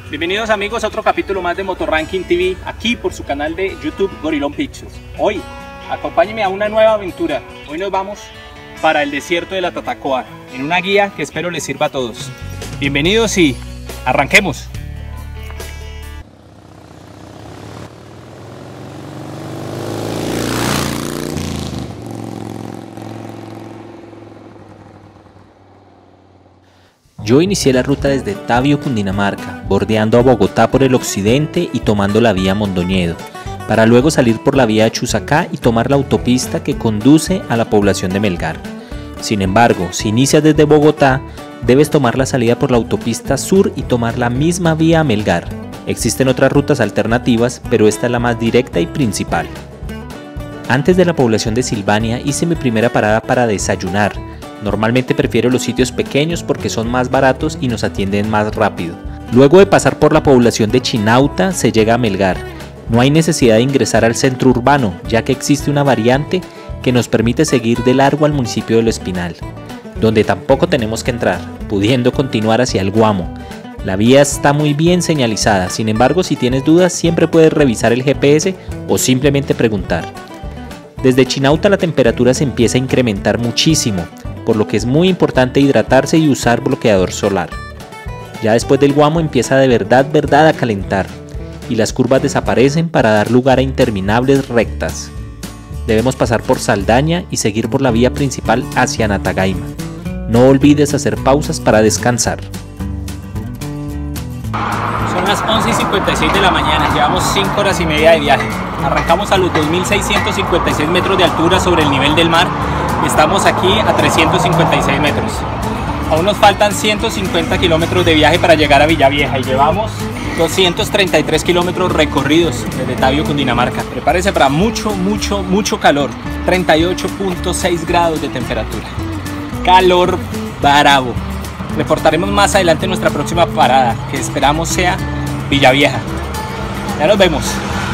Bienvenidos amigos a otro capítulo más de Motorranking TV, aquí por su canal de YouTube Gorilón Pictures. Hoy, acompáñenme a una nueva aventura. Hoy nos vamos para el desierto de la Tatacoa, en una guía que espero les sirva a todos. Bienvenidos y arranquemos. Yo inicié la ruta desde Tabio, Cundinamarca, bordeando a Bogotá por el occidente y tomando la vía Mondoñedo, para luego salir por la vía de Chusacá y tomar la autopista que conduce a la población de Melgar. Sin embargo, si inicias desde Bogotá, debes tomar la salida por la autopista sur y tomar la misma vía a Melgar. Existen otras rutas alternativas, pero esta es la más directa y principal. Antes de la población de Silvania hice mi primera parada para desayunar. Normalmente prefiero los sitios pequeños porque son más baratos y nos atienden más rápido. Luego de pasar por la población de Chinauta se llega a Melgar. No hay necesidad de ingresar al centro urbano, ya que existe una variante que nos permite seguir de largo al municipio de Lo Espinal, donde tampoco tenemos que entrar, pudiendo continuar hacia el Guamo. La vía está muy bien señalizada, sin embargo si tienes dudas siempre puedes revisar el GPS o simplemente preguntar. Desde Chinauta la temperatura se empieza a incrementar muchísimo, por lo que es muy importante hidratarse y usar bloqueador solar. Ya después del Guamo empieza de verdad a calentar, y las curvas desaparecen para dar lugar a interminables rectas. Debemos pasar por Saldaña y seguir por la vía principal hacia Natagaima. No olvides hacer pausas para descansar. Son las 11:56 de la mañana, llevamos 5 horas y media de viaje. Arrancamos a los 2.656 metros de altura sobre el nivel del mar. Estamos aquí a 356 metros. Aún nos faltan 150 kilómetros de viaje para llegar a Villavieja y llevamos 233 kilómetros recorridos desde Tabio, Cundinamarca. Prepárese para mucho calor. 38.6 grados de temperatura. Calor bravo. Reportaremos más adelante nuestra próxima parada, que esperamos sea Villavieja. Ya nos vemos.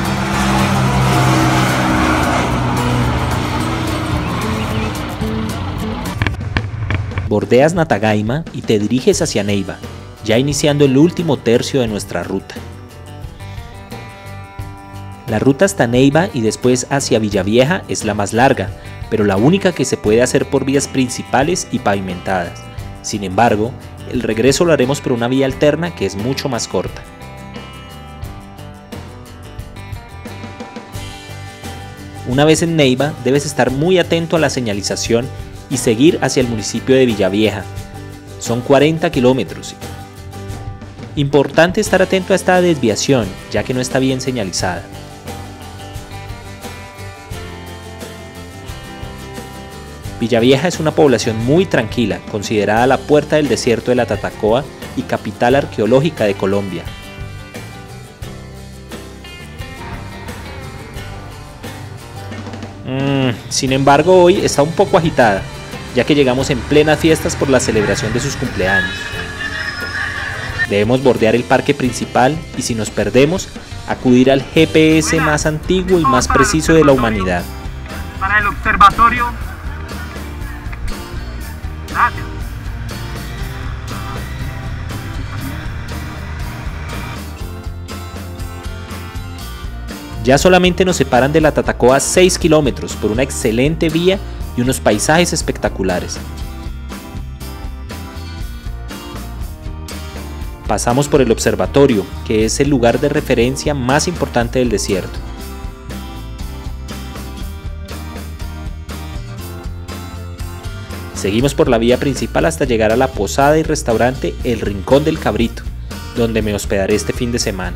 Bordeas Natagaima y te diriges hacia Neiva, ya iniciando el último tercio de nuestra ruta. La ruta hasta Neiva y después hacia Villavieja es la más larga, pero la única que se puede hacer por vías principales y pavimentadas. Sin embargo, el regreso lo haremos por una vía alterna que es mucho más corta. Una vez en Neiva, debes estar muy atento a la señalización y seguir hacia el municipio de Villavieja. Son 40 kilómetros. Importante estar atento a esta desviación, ya que no está bien señalizada. Villavieja es una población muy tranquila, considerada la puerta del desierto de la Tatacoa y capital arqueológica de Colombia. Sin embargo, hoy está un poco agitada, ya que llegamos en plenas fiestas por la celebración de sus cumpleaños. Debemos bordear el parque principal y si nos perdemos, acudir al GPS más antiguo y más preciso de la humanidad. Para el observatorio. Gracias. Ya solamente nos separan de la Tatacoa 6 kilómetros por una excelente vía y unos paisajes espectaculares. Pasamos por el observatorio, que es el lugar de referencia más importante del desierto. Seguimos por la vía principal hasta llegar a la posada y restaurante El Rincón del Cabrito, donde me hospedaré este fin de semana.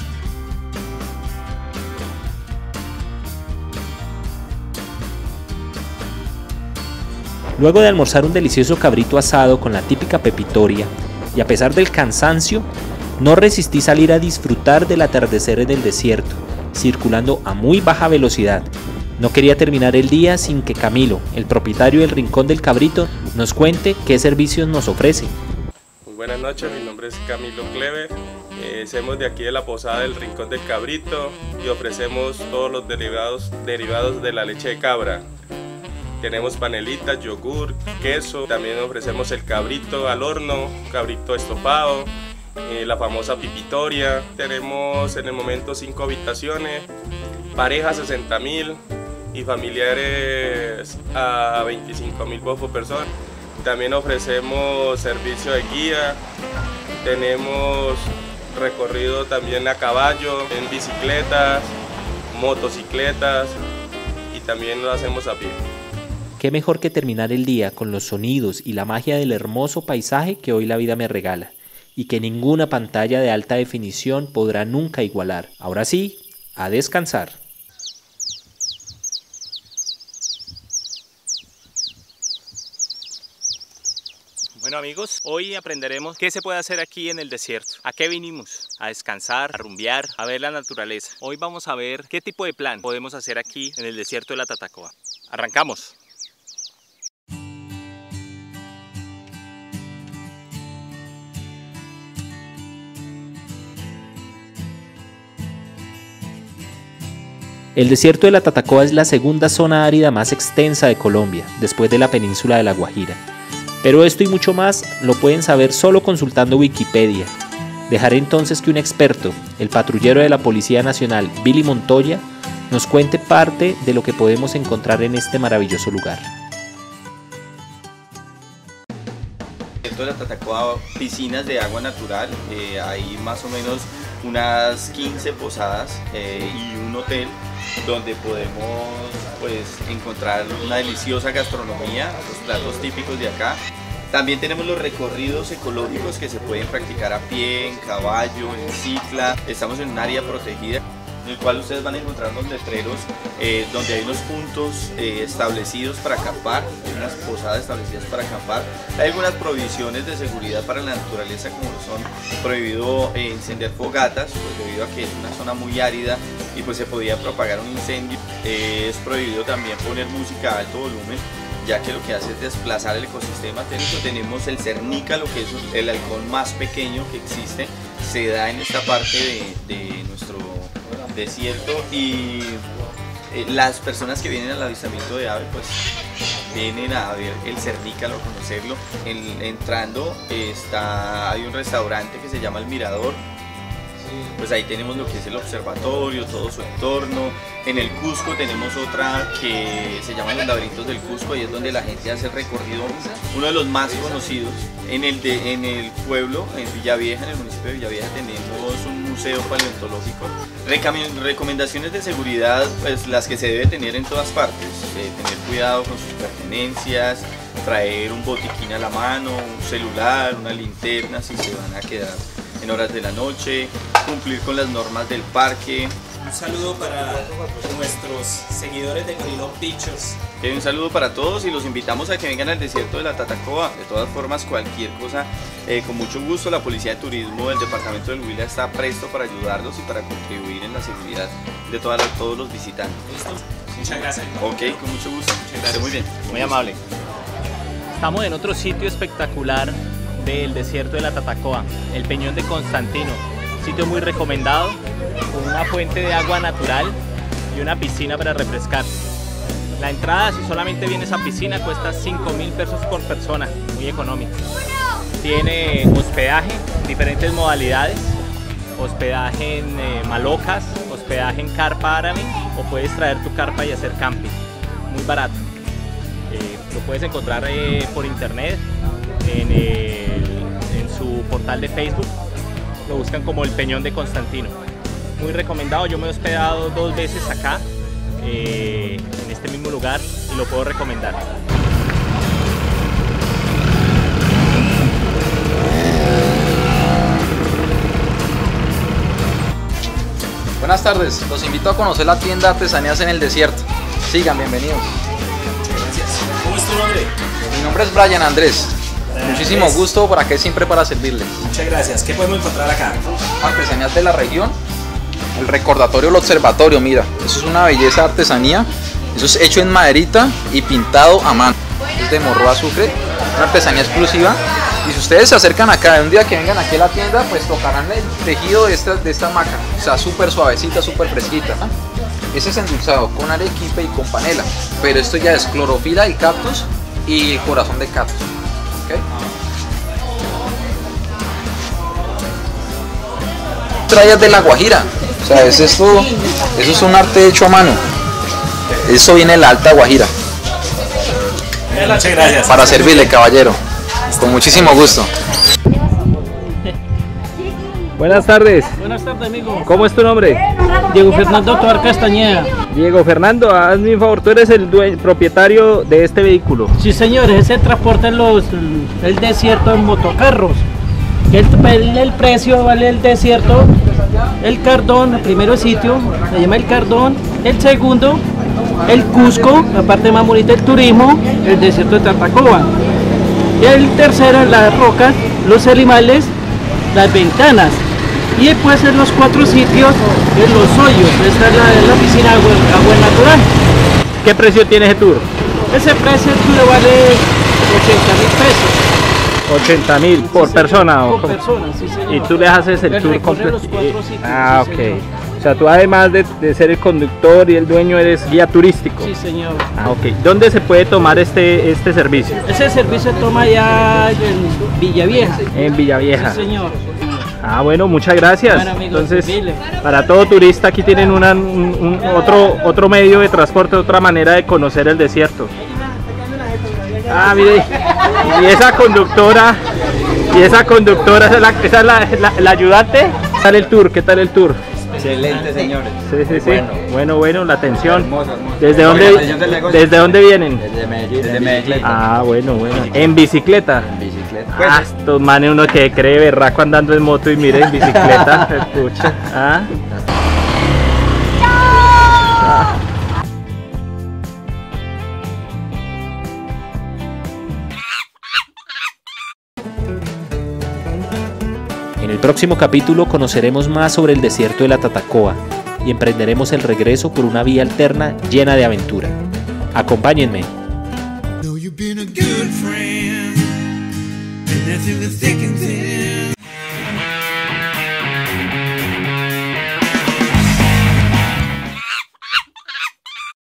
Luego de almorzar un delicioso cabrito asado con la típica pepitoria, y a pesar del cansancio, no resistí salir a disfrutar del atardecer en el desierto, circulando a muy baja velocidad. No quería terminar el día sin que Camilo, el propietario del Rincón del Cabrito, nos cuente qué servicios nos ofrece. Muy buenas noches, mi nombre es Camilo Clever, somos de aquí de la posada del Rincón del Cabrito y ofrecemos todos los derivados de la leche de cabra. Tenemos panelitas, yogur, queso, también ofrecemos el cabrito al horno, cabrito estofado la famosa Pipitoria. Tenemos en el momento 5 habitaciones, parejas 60.000 y familiares a 25.000 por persona. También ofrecemos servicio de guía, tenemos recorrido también a caballo, en bicicletas, motocicletas y también lo hacemos a pie. Qué mejor que terminar el día con los sonidos y la magia del hermoso paisaje que hoy la vida me regala y que ninguna pantalla de alta definición podrá nunca igualar. Ahora sí, a descansar. Bueno amigos, hoy aprenderemos qué se puede hacer aquí en el desierto. ¿A qué vinimos? A descansar, a rumbear, a ver la naturaleza. Hoy vamos a ver qué tipo de plan podemos hacer aquí en el desierto de la Tatacoa. ¡Arrancamos! El desierto de la Tatacoa es la segunda zona árida más extensa de Colombia, después de la península de La Guajira. Pero esto y mucho más lo pueden saber solo consultando Wikipedia. Dejaré entonces que un experto, el patrullero de la Policía Nacional, Billy Montoya, nos cuente parte de lo que podemos encontrar en este maravilloso lugar. De la Tatacoa, piscinas de agua natural, hay más o menos unas 15 posadas y un hotel donde podemos encontrar una deliciosa gastronomía, los platos típicos de acá. También tenemos los recorridos ecológicos que se pueden practicar a pie, en caballo, en cicla. Estamos en un área protegida en el cual ustedes van a encontrar unos letreros donde hay unos puntos establecidos para acampar, unas posadas establecidas para acampar. Hay algunas prohibiciones de seguridad para la naturaleza, como son prohibido encender fogatas, pues debido a que es una zona muy árida y pues se podía propagar un incendio. Es prohibido también poner música a alto volumen, ya que lo que hace es desplazar el ecosistema. Tenemos el cernícalo, que es el halcón más pequeño que existe, se da en esta parte de nuestro desierto, y las personas que vienen al avistamiento de ave pues vienen a ver el cernícalo, a conocerlo. Entrando hay un restaurante que se llama El Mirador. Pues ahí tenemos lo que es el observatorio, todo su entorno. En el Cusco tenemos otra que se llama Los Laberintos del Cusco, y es donde la gente hace el recorrido, uno de los más conocidos. En el pueblo, en Villavieja, en el municipio de Villavieja, tenemos un museo paleontológico. Recomendaciones de seguridad, pues las que se debe tener en todas partes: tener cuidado con sus pertenencias, traer un botiquín a la mano, un celular, una linterna si se van a quedar en horas de la noche, cumplir con las normas del parque. Un saludo para nuestros seguidores de Gorillón Pictures. Un saludo para todos y los invitamos a que vengan al desierto de la Tatacoa. De todas formas, cualquier cosa, con mucho gusto, la Policía de Turismo del Departamento del Huila está presto para ayudarlos y para contribuir en la seguridad de todos los visitantes. ¿Listo? Muchas gracias. Ok, con mucho gusto. Muchas gracias. Muy bien. Muy amable. Estamos en otro sitio espectacular del desierto de la Tatacoa, el Peñón de Constantino. Sitio muy recomendado, con una fuente de agua natural y una piscina para refrescarse. La entrada, si solamente vienes a piscina, cuesta 5.000 pesos por persona, muy económico. Tiene hospedaje, diferentes modalidades, hospedaje en malocas, hospedaje en carpa árabe, o puedes traer tu carpa y hacer camping, muy barato. Lo puedes encontrar por internet, en su portal de Facebook. Lo buscan como el Peñón de Constantino. Muy recomendado, yo me he hospedado 2 veces acá, en este mismo lugar, y lo puedo recomendar. Buenas tardes, los invito a conocer la tienda Artesanías en el Desierto. Sigan, bienvenidos. Gracias. ¿Cómo es tu nombre? Mi nombre es Brian Andrés. Muchísimo gusto, por acá siempre para servirles. Muchas gracias. ¿Qué podemos encontrar acá? Artesanías de la región, el recordatorio, el observatorio, mira, eso es una belleza de artesanía. Eso es hecho en maderita y pintado a mano. Es de morro azufre, una artesanía exclusiva. Y si ustedes se acercan acá, un día que vengan aquí a la tienda, pues tocarán el tejido de esta maca. O sea, súper suavecita, súper fresquita, ¿no? Ese es endulzado con arequipe y con panela. Pero esto ya es clorofila del cactus y corazón de cactus. ¿Okay? traías de La Guajira. O sea, eso es un arte hecho a mano. Eso viene de la Alta Guajira. Muchas gracias. Para servirle, caballero. Con muchísimo gusto. Buenas tardes. Buenas tardes, amigo. ¿Cómo es tu nombre? Diego Fernando Tovar Castañeda. Diego Fernando, hazme un favor, tú eres el propietario de este vehículo. Sí, señores, ese transporta el desierto en motocarros. El precio vale el desierto, el Cardón, el primero sitio, se llama el Cardón, el segundo, el Cusco, la parte más bonita del turismo, el desierto de Tatacoa. Y el tercero, las rocas, los animales, las ventanas. Y después en los 4 sitios, en los hoyos, esta es la piscina agua natural. ¿Qué precio tiene ese tour? Ese precio le vale 80.000 pesos. 80.000 por persona. Por persona, sí, señor. Y tú les haces el tour completo. Los 4 sitios, Ah, sí, ok. señor. O sea, tú además de ser el conductor y el dueño, eres guía turístico. Sí, señor. Ah, ok. ¿Dónde se puede tomar este servicio? Ese servicio se toma ya en Villavieja. En Villavieja. Sí, señor. Ah, bueno, muchas gracias. Bueno, amigo, Entonces, servirle. para todo turista aquí tienen otro medio de transporte, otra manera de conocer el desierto. Ah, mire, y esa conductora, esa es la ayudante. ¿Qué tal el tour? ¿Qué tal el tour? Excelente, señores. Sí. Bueno, la atención. Hermoso. ¿Desde Oiga, dónde, la atención del negocio. ¿desde dónde vienen? Desde Medellín. Desde Medellín. Ah, bueno. ¿En bicicleta? En bicicleta. Ah, estos manes uno que cree berraco andando en moto y mire en bicicleta. Escucha. ¿Ah? En el próximo capítulo conoceremos más sobre el desierto de la Tatacoa y emprenderemos el regreso por una vía alterna llena de aventura. Acompáñenme. Know you've been a good friend, and that's in the thick and thin.